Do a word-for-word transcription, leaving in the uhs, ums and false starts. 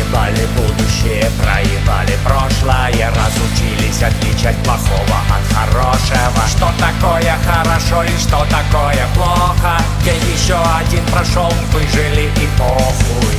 Проебали будущее, проебали прошлое, разучились отличать плохого от хорошего. Что такое хорошо и что такое плохо? День еще один прошел, выжили и похуй.